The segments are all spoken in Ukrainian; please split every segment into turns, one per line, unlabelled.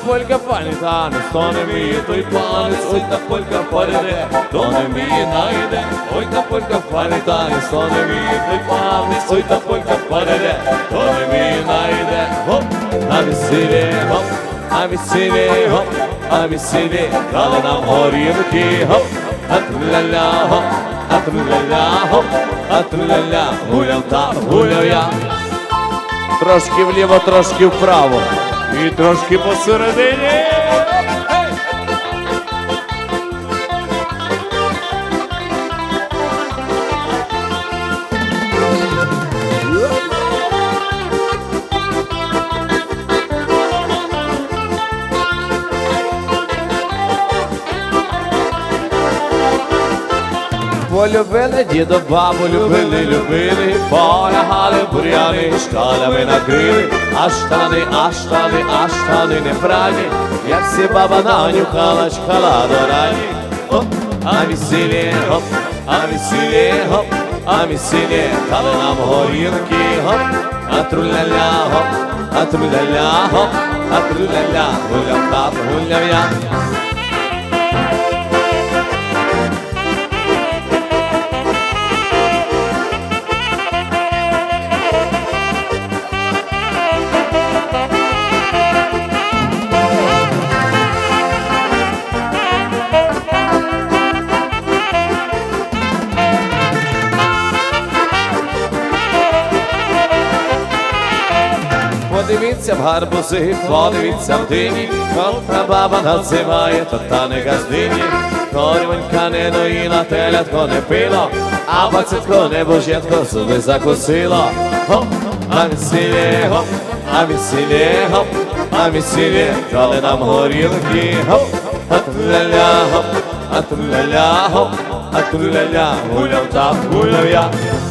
полька пані танець, хто не вміє, той панець. Ой, та полька поляде, хто не вміє, найде. Ой, та полька пані танець, хто не вміє, той панець. Ой, та полька поляде, хто не вміє, найде. Гоп, на весіллі, гоп, на весіллі, гоп, на весіллі, дали нам горілки, гоп, а тру-ля-ля, гоп, а тру-ля-ля, гоп, а тру-ля-ля, гуляв так, гуляв я. Трошки вліво, трошки вправо і трошки посередині. Полюбили дідо, бабу, любили, полягали бур'яни, шкалями накрили, а штани не прані, як всі баба нанюхала, чхала до рані. Оп, а весілє, гоп, а весілє, гоп, а весілє, дали нам горілки, гоп, а тру-ля-ля, гоп, а тру-ля-ля, гоп, а тру-ля-ля, гуляв так, гуляв я. Подивіться в гарбузи, подивіться в дині, котра баба називає, то та не газдині. Корівонька не доїла, телятко не пило, а бацятко не божетко зуби закусило. Гоп, а весілє, гоп, а весілє, гоп, а весілє, дали нам горілки, гоп, а тру-ля-ля, гоп, а тру-ля-ля, гоп, а тру-ля-ля, гуляв так, гуляв я.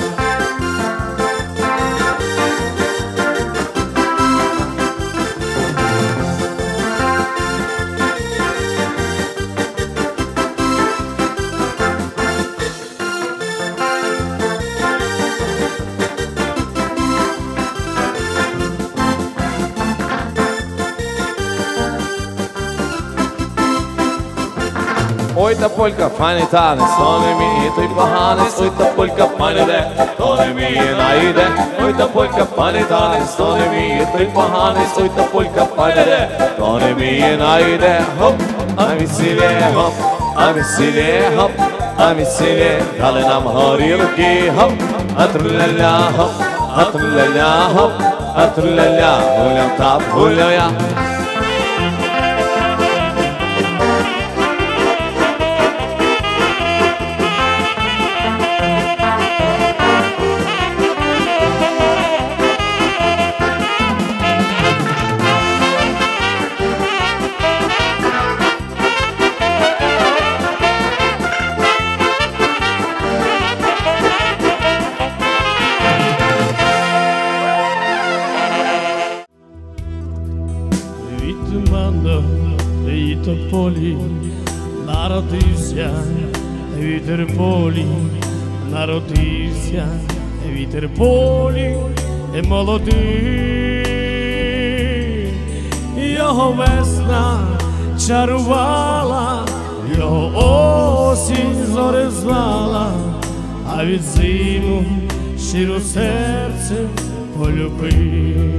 Ой, та полька, файний танець, хто не вміє, той поганець. Ой, та полька, пані де, хто не вміє, найде. Ой, та полька, пані танець, хто не вміє, той поганець. Ой, та полька, пані де, хто не вміє, найде. Гоп, а весілє, гоп, а весілє, гоп, а весілє, дали нам горілки, гоп, а тру-ля-ля, гоп, а тру-ля-ля, гоп, а тру-ля-ля, гуляв так, гуляв я.
І тополі народився вітер полі, народився вітер полі молодий. Його весна чарувала, його осінь зори звала, а від зиму щиро серцем полюбив.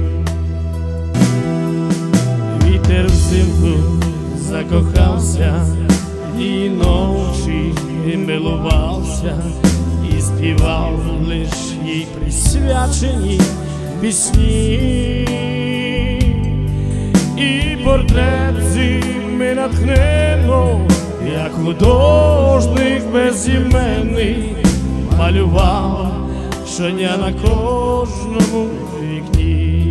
Вітер взимку закохався, і ночі милувався, і співав лиш їй присвячені пісні. І портрет зими натхненно, як художник безіменний, малював щодня на кожному вікні.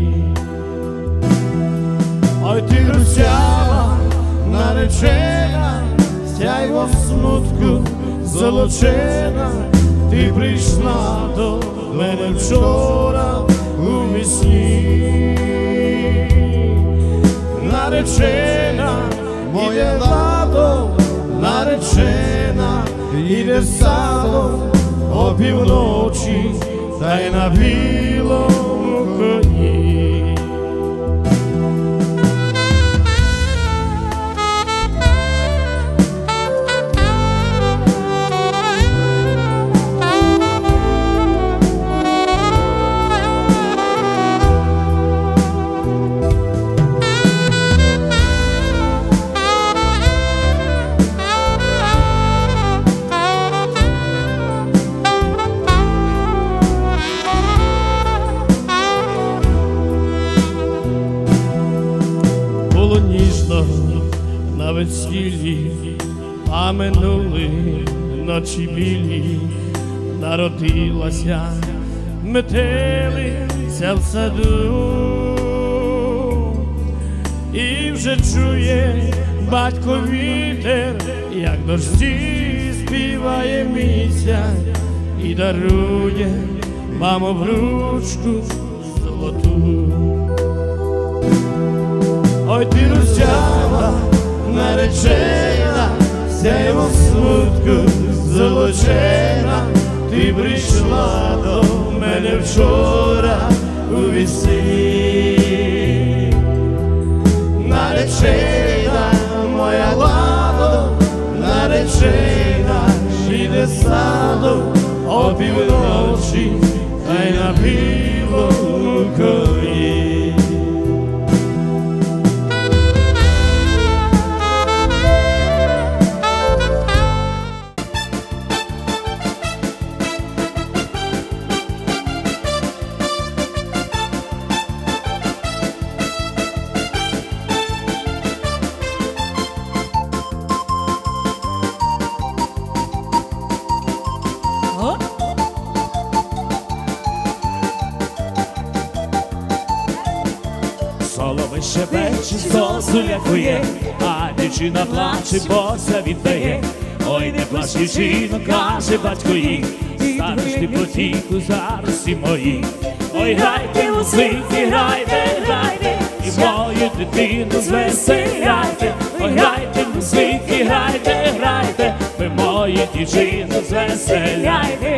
Ой, ти русява, наречена, сяйво смутку золочена, ти прийшла до мене вчора у вісні. Наречена, моє ладо, наречена, іде садом опівночі, та й на білому коні. весіллі, а минули ночі білі, народилася метелиця в саду, і вже чує батько вітер, як дощі співає місяць, і дарує маму бручку золоту. Ой, ти русява, наречена, сяйво смутку золочена, ти прийшла до мене вчора у вісні. Наречена моя ладо, наречена їде садом опівночі, та й на білому коні.
Соловей щебече, зозу лякує, а дівчина плаче, бо завітає. Ой, не плач, дівчино, каже батько їй, станеш ти потіку зараз і мої. Ой, грайте, музики, грайте, грайте, і мою дитину звеселяйте. Ой, грайте, музики, грайте, грайте, ви мою дівчину звеселяйте.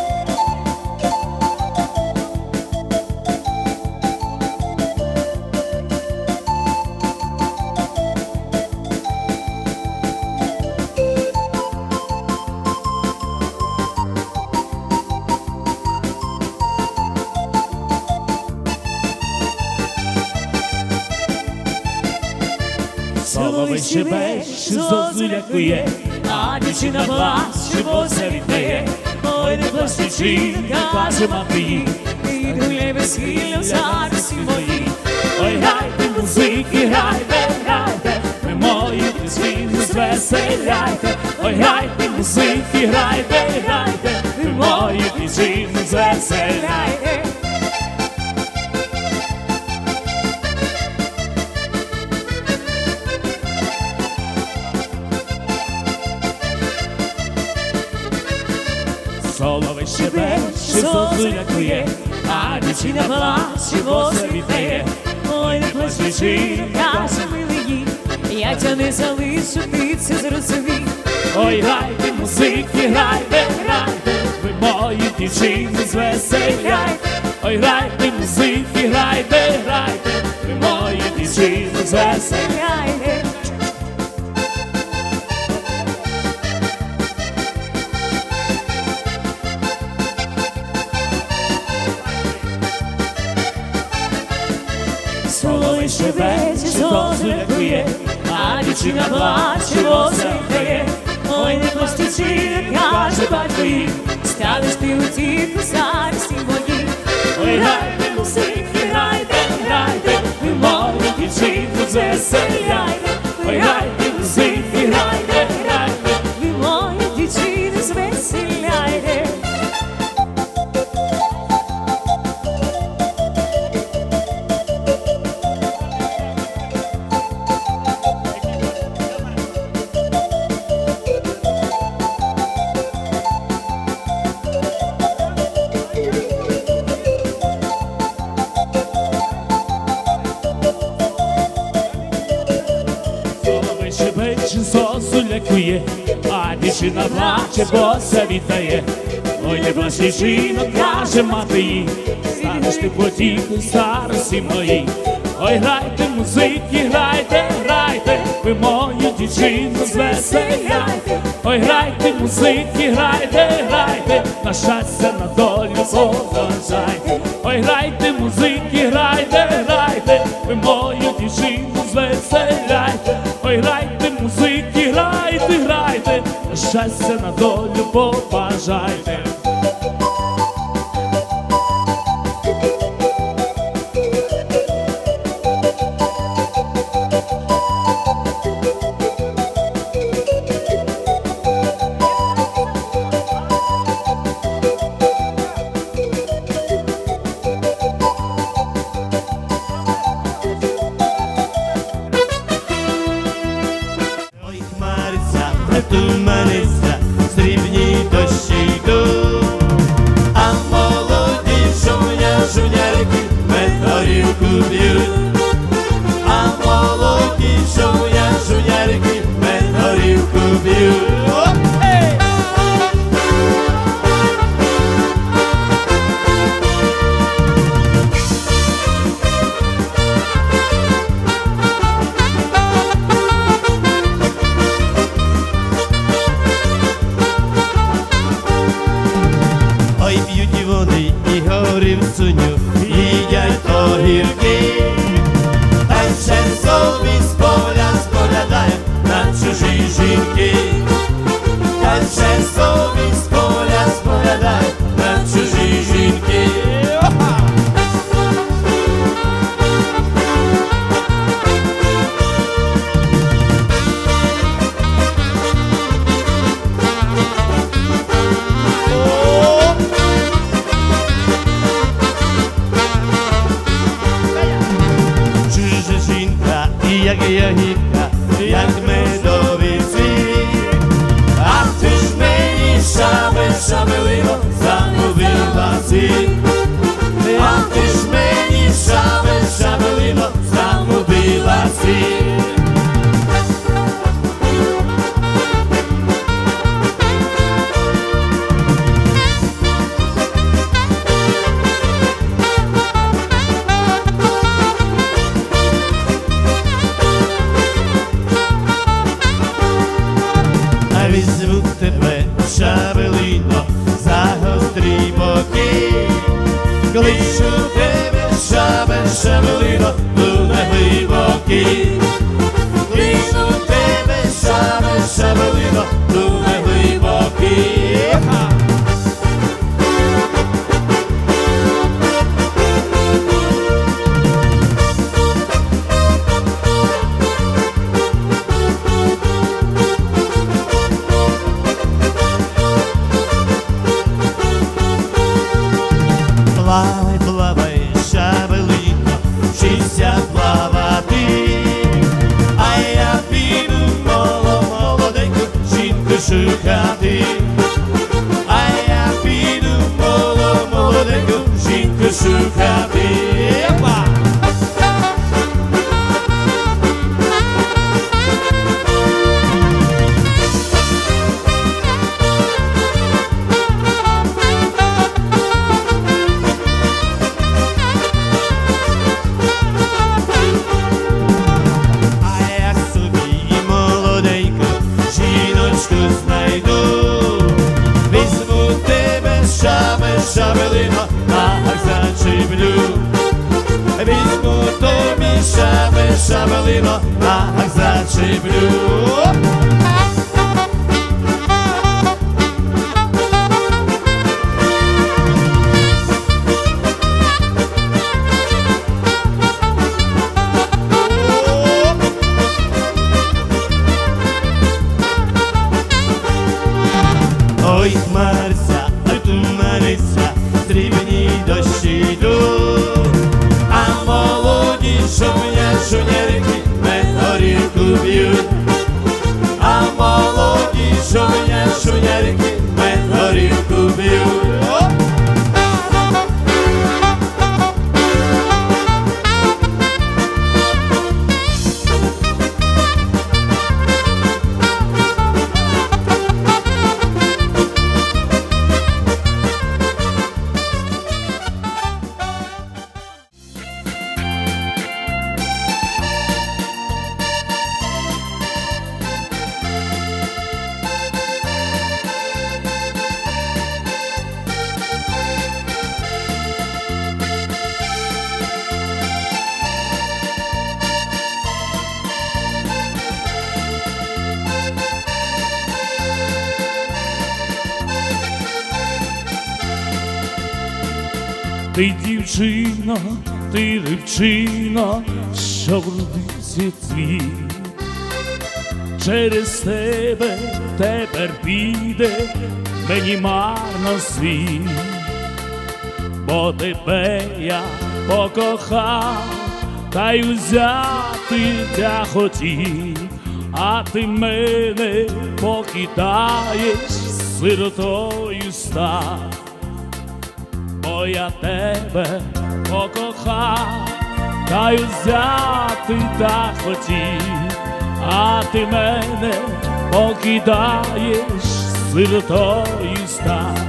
Соловей щебече, зозу лякує, а дівчина плаче, бо завітає. Ой, не плач, дівчинка, каже мати їй, і гуляй весілля зараз і мої. Ой, грайте, музики, грайте, грайте, ви мою дитину звеселяйте. Ой, грайте, музики, грайте, грайте, ви мою дитину звеселяйте. Соловей щебече, зозу лякує, а дівчина плаче, бо завітає. Ой, не плач, дівчина, каже милий їй, я тя не залишу, ти це зрозумій. Ой, грайте, музики, грайте, грайте, ви мою дівчину звеселяйте. Ой, грайте, музики, грайте, грайте, ви мою дівчину звеселяйте. Соловей щебече, зозу лякує, а дівчина плаче, бо завітає. Ой, не плач, дівчина, каже батько їй, станеш ти утіху зараз і мої. Ой, грайте, музики, грайте, грайте, ви мою дівчину звеселяйте. Ой, грайте, музики, грайте, грайте, ви мою дівчину звеселяйте. Щебече, зозу лякує, а дівчина плаче, бо завітає. Ой, не плач, дівчино, каже мати їй, станеш ти потіху зараз і мої. Ой, грайте, музики, грайте, грайте, ви мою дівчину звеселяйте. Ой, грайте, музики, грайте, грайте, на щастя, на долю побажайте. Ой, грайте, музики, грайте, грайте, ви мою дівчину звеселяйте. Ой, грайте, музики, грайте, грайте, на щастя, на долю побажайте.
туманиться, срібні дощі йдуть. А молоді жуня-жунярики мед горілку п'ють. А молоді жуня-жунярики мед горілку п'ють. Ой, п'ють вони і горівцуню, їдять огірки. Та й черзові з поля споглядають на чужі жінки. Та й черзові з поля споглядають на чужі жінки. Як ягідка, як медовий цвіт. А ти ж мені шабелино загубила світ. А ти ж мені шабелино загубила світ. Візьму тебе, шабелино, за гострі боки. Кличу тебе, шабелино, у неглибокі. Кличу тебе, шабелино, у неглибокі. Плавай, плавай, шабелино, вчися плавати. А я піду молоденьку жінку шукати. А я піду молоденьку жінку шукати. Шабелино, ах, зачеплю. Візьму тобі шабелино, ах, зачеплю. Ой, хмарця, туманиться, срібні дощі йдуть. А молоді жуня-жунярики мед горілку п'ють. А молоді жуня-жунярики мед горілку п'ють.
Ти дівчина, ти дівчина, що вродився цвіт. Через тебе тепер піде мені марно світ. Бо тебе я покохав, та й узяти тя хотів,
а ти мене покидаєш, сиротою став. Бо я тебе покохав, та й взяти та хотів, а ти мене покидаєш, сиротою став.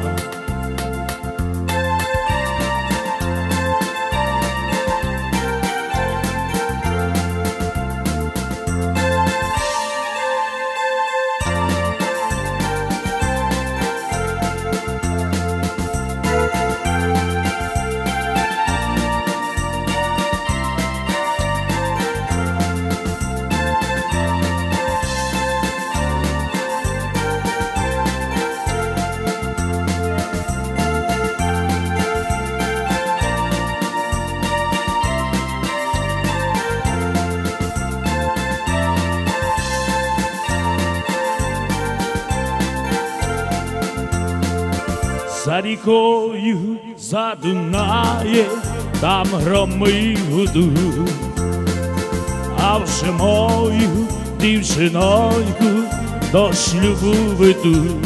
За рікою, за Дунаєм, там громи гудуть, а вже мою дівчиноньку до шлюбу ведуть.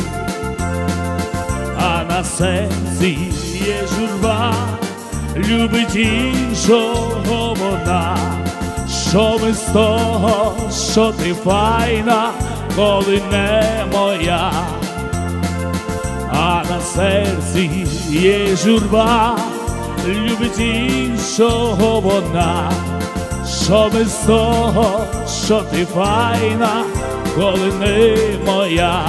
А на серці є журба, любить іншого вона. Що ми з того, що ти файна, коли не моя? А на серці є журба, любить іншого вона. Що ми з того, що ти файна, коли не моя?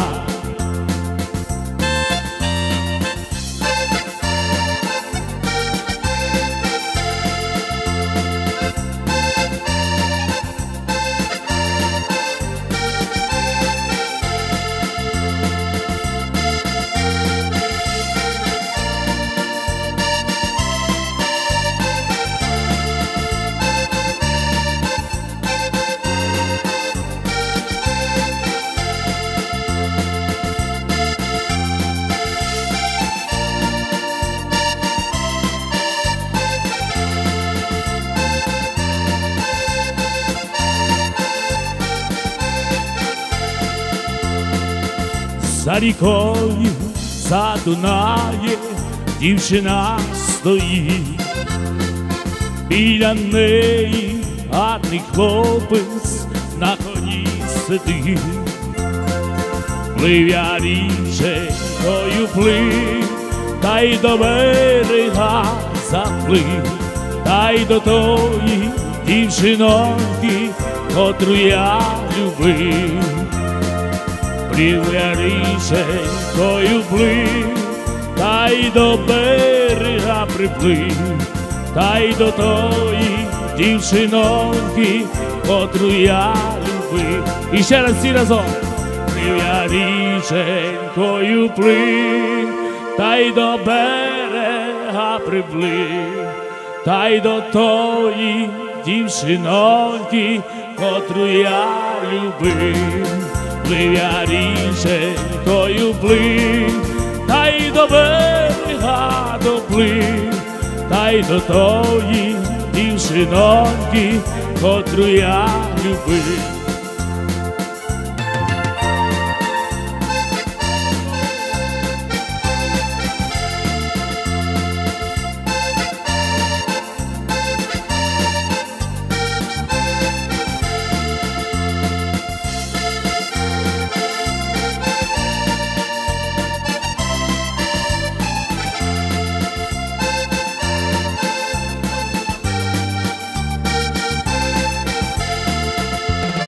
За рікою, за Дунаєм, дівчина стоїть, біля неї гарний хлопець на коні сидить. Плив я річкою плив, та й до берега заплив, та й до тої дівчиноньки, котру я любив. Плив я річкою плив, та й до берега приплив, та й до тої дівчиноньки, котру я любив. І ще раз всі разом. Плив я річкою плив, та й до берега приплив, та й до тої дівчиноньки, котру я любив. Плив я річкою плив, та й до берега доплив, та й до тої дівчиноньки, котру я любив.